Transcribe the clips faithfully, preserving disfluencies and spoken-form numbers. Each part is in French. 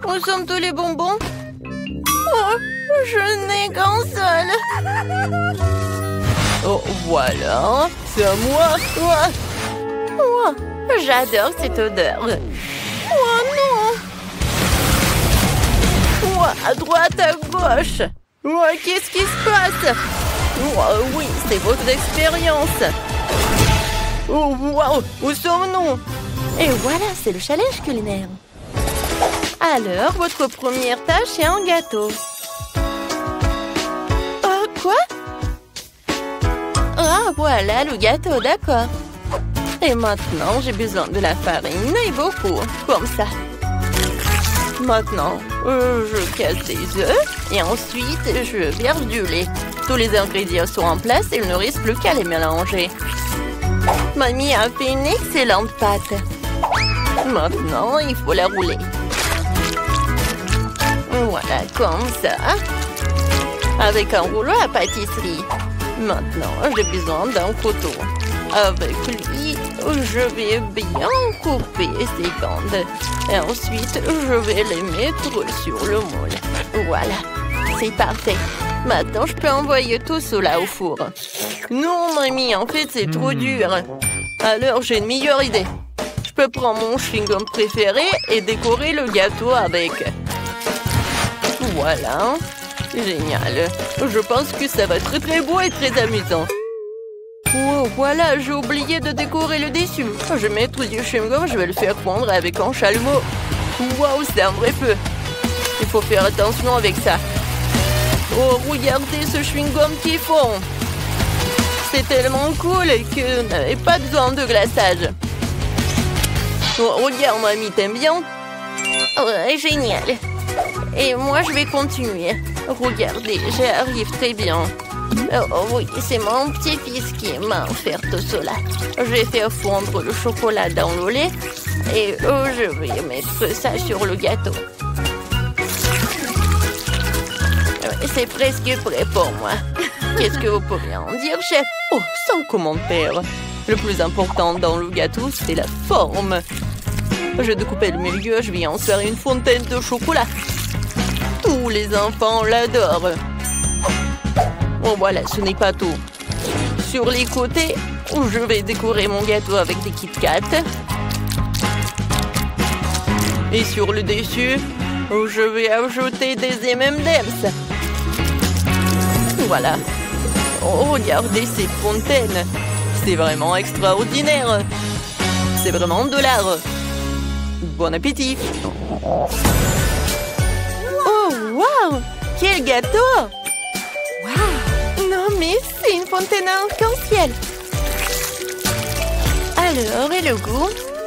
Où sont tous les bonbons? Oh, je n'ai qu'un seul. Oh, voilà. C'est à moi. Oh, oh, j'adore cette odeur. Oh non. Oh, à droite, à gauche. Oh, qu'est-ce qui se passe? Oh, oui, c'est votre expérience. Oh, wow, où sommes-nous? Et voilà, c'est le challenge culinaire. Alors, votre première tâche est un gâteau. Oh, quoi? Ah, voilà le gâteau, d'accord. Et maintenant, j'ai besoin de la farine et beaucoup, comme ça. Maintenant, euh, je casse des œufs et ensuite, je verse du lait. Tous les ingrédients sont en place et il ne reste plus qu'à les mélanger. Mamie a fait une excellente pâte. Maintenant, il faut la rouler. Voilà, comme ça. Avec un rouleau à pâtisserie. Maintenant, j'ai besoin d'un couteau. Avec lui, je vais bien couper ces bandes. Et ensuite, je vais les mettre sur le moule. Voilà, c'est parfait. Maintenant, je peux envoyer tout cela au four. Non, mamie, en fait, c'est trop dur. Alors, j'ai une meilleure idée. Je peux prendre mon chewing-gum préféré et décorer le gâteau avec. Voilà. Génial. Je pense que ça va être très très beau et très amusant. Oh, voilà, j'ai oublié de décorer le dessus. Je vais mettre du chewing-gum, je vais le faire fondre avec un chalumeau. Waouh, c'est un vrai feu. Il faut faire attention avec ça. Oh, regardez ce chewing-gum qui fond. C'est tellement cool que vous n'avez pas besoin de glaçage. Oh, regarde, mamie, t'aimes bien? Ouais, génial. Et moi, je vais continuer. Regardez, j'arrive très bien. Oh oui, c'est mon petit-fils qui m'a offert tout cela. Je vais faire fondre le chocolat dans le lait et oh, je vais mettre ça sur le gâteau. C'est presque prêt pour moi. Qu'est-ce que vous pouvez en dire, chef? Oh, sans commentaire. Le plus important dans le gâteau, c'est la forme. Je vais découper le milieu, je vais en faire une fontaine de chocolat. Tous les enfants l'adorent. Bon, voilà, ce n'est pas tout. Sur les côtés, je vais décorer mon gâteau avec des Kit Kat. Et sur le dessus, je vais ajouter des M and M's. Voilà. Oh, regardez ces fontaines. C'est vraiment extraordinaire. C'est vraiment de l'art. Bon appétit. Oh, wow! Quel gâteau! Wow! Non, mais c'est une fontaine à arc-en-ciel. Alors, et le goût?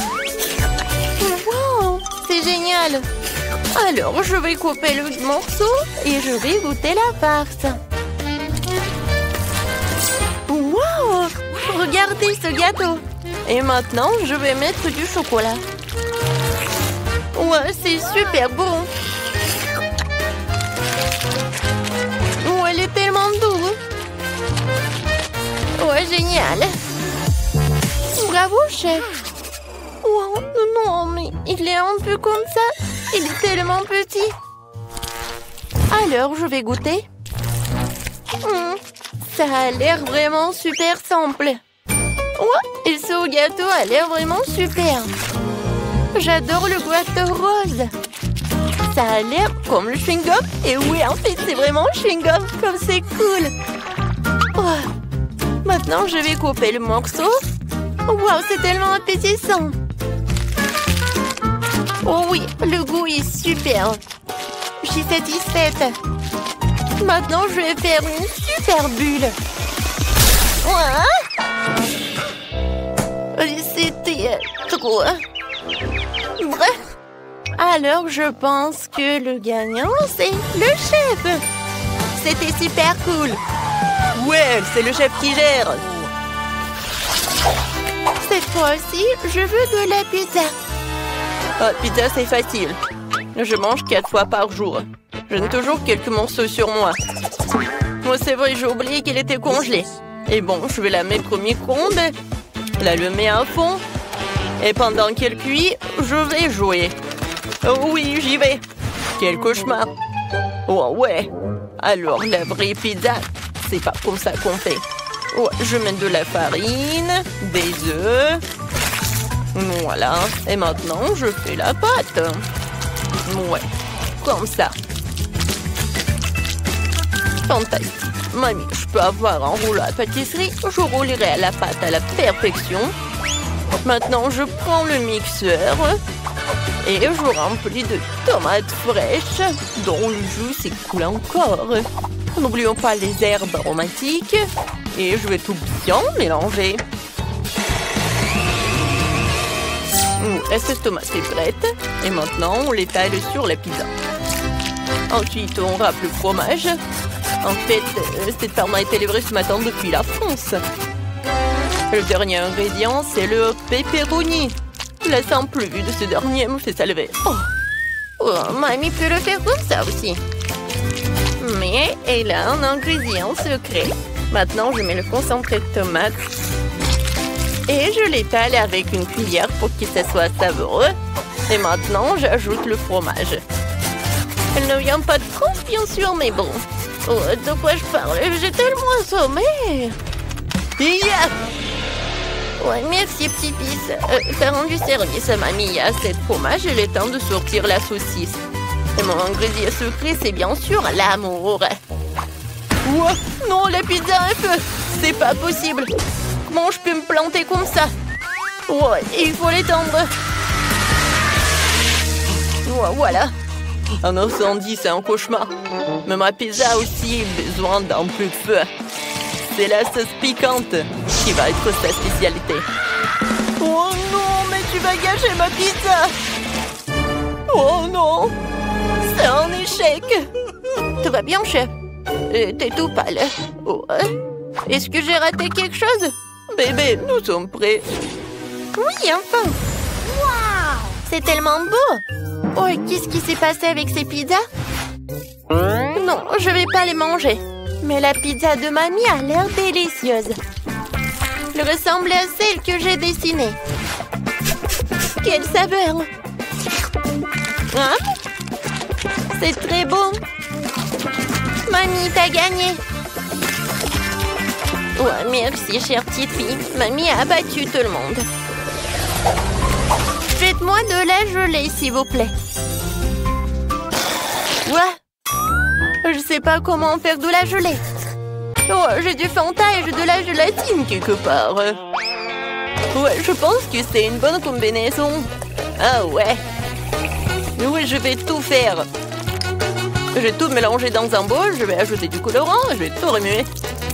Wow! C'est génial! Alors, je vais couper le morceau et je vais goûter la farce. Wow! Regardez ce gâteau! Et maintenant, je vais mettre du chocolat. Ouais, c'est super bon! Oh, elle est tellement douce! Ouais, génial! Bravo, chef! Wow, non, mais il est un peu comme ça! Il est tellement petit! Alors, je vais goûter. Mmh, ça a l'air vraiment super simple! Ouais, et ce gâteau a l'air vraiment super! J'adore le gâteau rose! Ça a l'air comme le chewing-gum. Et oui, en fait, c'est vraiment le chewing-gum. Comme c'est cool. Oh. Maintenant, je vais couper le morceau. Wow, c'est tellement appétissant. Oh oui, le goût est super. Je suis satisfaite. Maintenant, je vais faire une super bulle. C'était trop. Bref. Alors, je pense que le gagnant, c'est le chef. C'était super cool. Ouais, c'est le chef qui gère. Cette fois-ci, je veux de la pizza. Ah, pizza, c'est facile. Je mange quatre fois par jour. J'ai toujours quelques morceaux sur moi. Moi, c'est vrai, j'ai oublié qu'elle était congelée. Et bon, je vais la mettre au micro-ondes, l'allumer à fond. Et pendant qu'elle cuit, je vais jouer. Oh oui, j'y vais. Quel cauchemar! Oh ouais! Alors, la vraie pizza, c'est pas comme ça qu'on fait. Ouais, je mets de la farine, des œufs. Voilà. Et maintenant, je fais la pâte. Ouais, comme ça. Fantastique. Mamie, je peux avoir un rouleau à pâtisserie. Je roulerai la pâte à la perfection. Maintenant, je prends le mixeur et je remplis de tomates fraîches dont le jus s'écoule encore. N'oublions pas les herbes aromatiques et je vais tout bien mélanger. Cette tomate est prête et maintenant on l'étale sur la pizza. Ensuite, on râpe le fromage. En fait, cette farine a été livrée ce matin depuis la France. Le dernier ingrédient, c'est le pepperoni. La simple vue de ce dernier me fait saliver. Oh. Oh, mamie peut le faire comme ça aussi. Mais elle a un ingrédient secret. Maintenant, je mets le concentré de tomate. Et je l'étale avec une cuillère pour que ça soit savoureux. Et maintenant, j'ajoute le fromage. Elle ne vient pas de France, bien sûr, mais bon. Oh, de quoi je parle? J'ai tellement assommé. Yeah! Ouais, merci, petit-fils. Euh, T'as rendu service à mamie. À cette fromage, il est temps de sortir la saucisse. Et mon ingrédient secret, c'est bien sûr l'amour. Ouah, non, la pizza un peu. C'est pas possible. Comment je peux me planter comme ça? Ouais, il faut l'étendre. Ouais, voilà. Un incendie, c'est un cauchemar. Mais ma pizza a aussi besoin d'un peu de feu. C'est la sauce piquante qui va être sa spécialité. Oh non, mais tu vas gâcher ma pizza! Oh non! C'est un échec! Tout va bien, chef? T'es tout pâle. Oh. Est-ce que j'ai raté quelque chose? Bébé, nous sommes prêts. Oui, enfin! Waouh! C'est tellement beau! Oh, qu'est-ce qui s'est passé avec ces pizzas? Non, je vais pas les manger. Mais la pizza de mamie a l'air délicieuse. Elle ressemble à celle que j'ai dessinée. Quelle saveur! Hein? C'est très beau. Mamie, t'as gagné. Ouais, merci, chère petite fille. Mamie a battu tout le monde. Faites-moi de la gelée, s'il vous plaît. Ouais. Je sais pas comment faire de la gelée. Oh, j'ai du Fanta et j'ai de la gélatine quelque part. Ouais, je pense que c'est une bonne combinaison. Ah ouais. Oui, je vais tout faire. Je vais tout mélanger dans un bol, je vais ajouter du colorant, je vais tout remuer.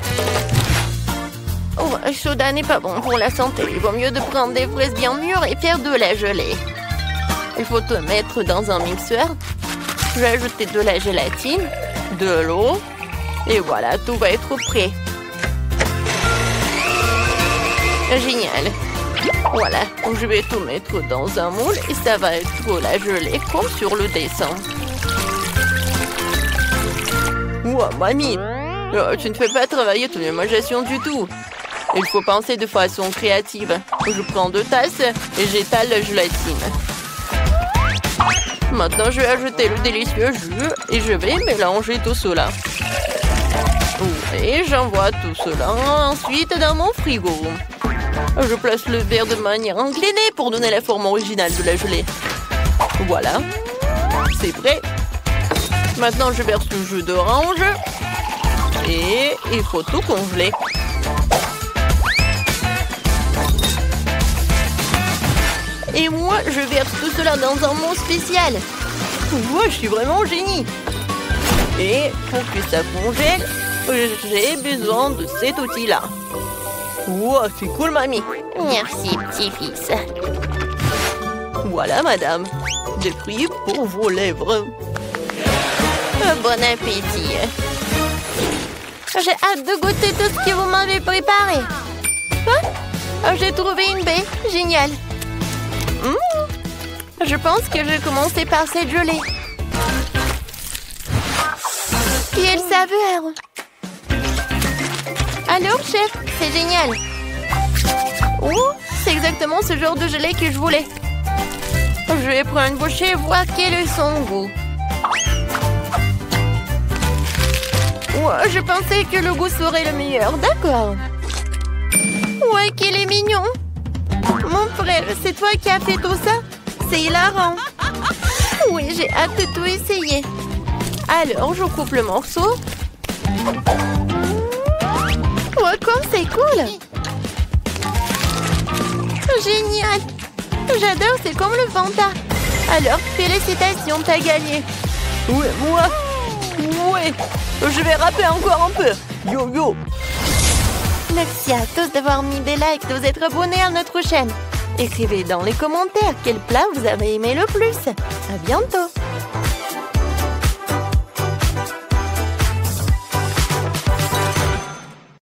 Oh, le soda n'est pas bon pour la santé. Il vaut mieux de prendre des fraises bien mûres et faire de la gelée. Il faut tout mettre dans un mixeur. Je vais ajouter de la gélatine, de l'eau. Et voilà, tout va être prêt. Génial. Voilà, je vais tout mettre dans un moule et ça va être la gelée comme sur le dessin. Wow, mamie, oh, tu ne fais pas travailler ton imagination du tout. Il faut penser de façon créative. Je prends deux tasses et j'étale la gélatine. Maintenant, je vais ajouter le délicieux jus et je vais mélanger tout cela. Et j'envoie tout cela ensuite dans mon frigo. Je place le verre de manière inclinée pour donner la forme originale de la gelée. Voilà, c'est prêt. Maintenant, je verse le jus d'orange et il faut tout congeler. Et moi, je verse tout cela dans un moule spécial. Moi, je suis vraiment génie. Et pour que ça congèle, j'ai besoin de cet outil-là. Wow, c'est cool, mamie. Merci, petit-fils. Voilà, madame. Des fruits pour vos lèvres. Bon appétit. J'ai hâte de goûter tout ce que vous m'avez préparé. Quoi? J'ai trouvé une baie. Génial. Mmh. Je pense que je vais commencer par cette gelée. Quelle saveur! Alors, chef, c'est génial. Oh, c'est exactement ce genre de gelée que je voulais. Je vais prendre une bouchée et voir quel est son goût. Ouais, je pensais que le goût serait le meilleur, d'accord. Ouais, qu'il est mignon. Mon frère, c'est toi qui as fait tout ça? C'est hilarant. Oui, j'ai hâte de tout essayer. Alors, je coupe le morceau. Ouais, comme c'est cool. Génial. J'adore, c'est comme le Fanta. Alors, félicitations, t'as gagné. Ouais, moi. Ouais. Je vais rapper encore un peu. Yo, yo. Merci à tous d'avoir mis des likes, de vous être abonnés à notre chaîne. Écrivez dans les commentaires quel plat vous avez aimé le plus. À bientôt.